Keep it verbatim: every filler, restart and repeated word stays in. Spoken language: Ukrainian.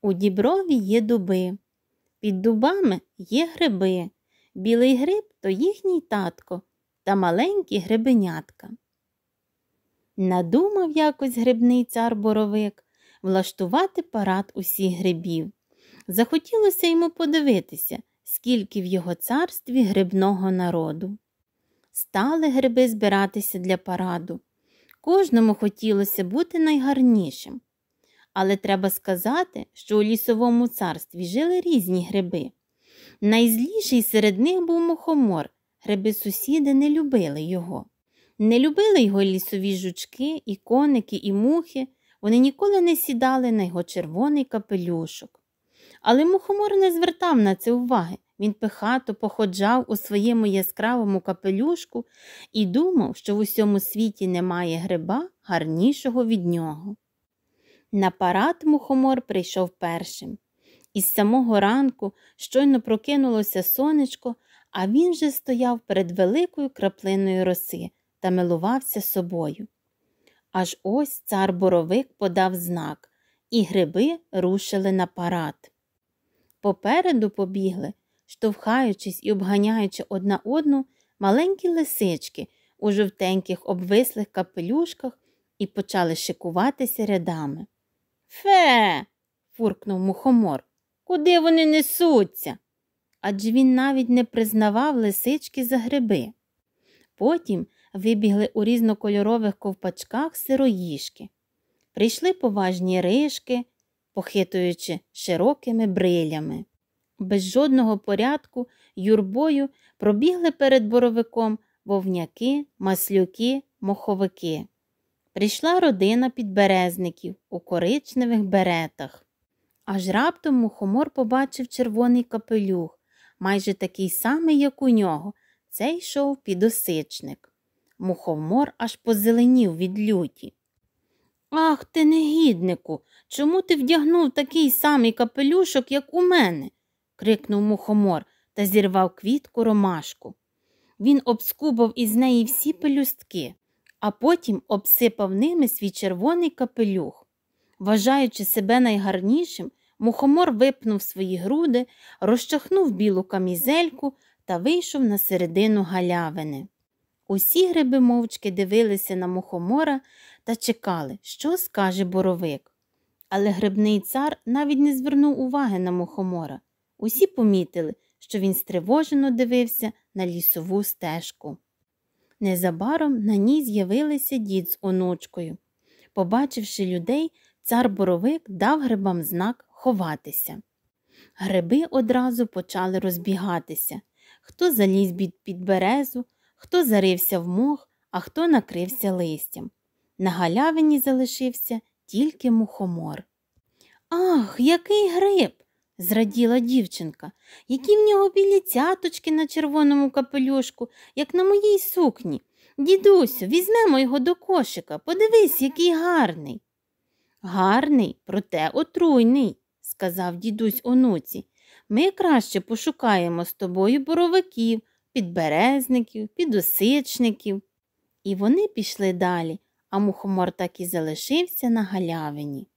У діброві є дуби, під дубами є гриби. Білий гриб – то їхній татко та маленькі грибенятка. Надумав якось грибний цар-боровик влаштувати парад усіх грибів. Захотілося йому подивитися, скільки в його царстві грибного народу. Стали гриби збиратися для параду. Кожному хотілося бути найгарнішим. Але треба сказати, що у лісовому царстві жили різні гриби. Найзліший серед них був мухомор. Гриби-сусіди не любили його. Не любили його лісові жучки, і коники, і мухи. Вони ніколи не сідали на його червоний капелюшок. Але мухомор не звертав на це уваги. Він пихато походжав у своєму яскравому капелюшку і думав, що в усьому світі немає гриба гарнішого від нього. На парад мухомор прийшов першим. Із самого ранку щойно прокинулося сонечко, а він вже стояв перед великою краплиною роси та милувався собою. Аж ось цар-боровик подав знак, і гриби рушили на парад. Попереду побігли, штовхаючись і обганяючи одна одну, маленькі лисички у жовтеньких обвислих капелюшках і почали шикуватися рядами. «Фе!» – фуркнув мухомор. «Куди вони несуться?» Адже він навіть не признавав лисички за гриби. Потім вибігли у різнокольорових ковпачках сироїжки. Прийшли поважні ришки, похитуючи широкими брилями. Без жодного порядку юрбою пробігли перед боровиком вовняки, маслюки, моховики. Прийшла родина підберезників у коричневих беретах. Аж раптом мухомор побачив червоний капелюх, майже такий самий, як у нього. Це йшов підосичник. Мухомор аж позеленів від люті. «Ах ти, негіднику! Чому ти вдягнув такий самий капелюшок, як у мене?» – крикнув мухомор та зірвав квітку ромашку. Він обскубав із неї всі пелюстки, а потім обсипав ними свій червоний капелюх. Вважаючи себе найгарнішим, мухомор випнув свої груди, розчахнув білу камізельку та вийшов на середину галявини. Усі гриби мовчки дивилися на мухомора та чекали, що скаже боровик. Але грибний цар навіть не звернув уваги на мухомора. Усі помітили, що він стривожено дивився на лісову стежку. Незабаром на ній з'явилися дід з онучкою. Побачивши людей, цар-боровик дав грибам знак ховатися. Гриби одразу почали розбігатися. Хто заліз під березу, хто зарився в мох, а хто накрився листям. На галявині залишився тільки мухомор. «Ах, який гриб!» – зраділа дівчинка. «Які в нього білі цяточки на червоному капелюшку, як на моїй сукні. Дідусю, візьмемо його до кошика, подивись, який гарний!» «Гарний, проте отруйний», – сказав дідусь онуці. «Ми краще пошукаємо з тобою боровиків, підберезників, підосичників». І вони пішли далі, а мухомор так і залишився на галявині.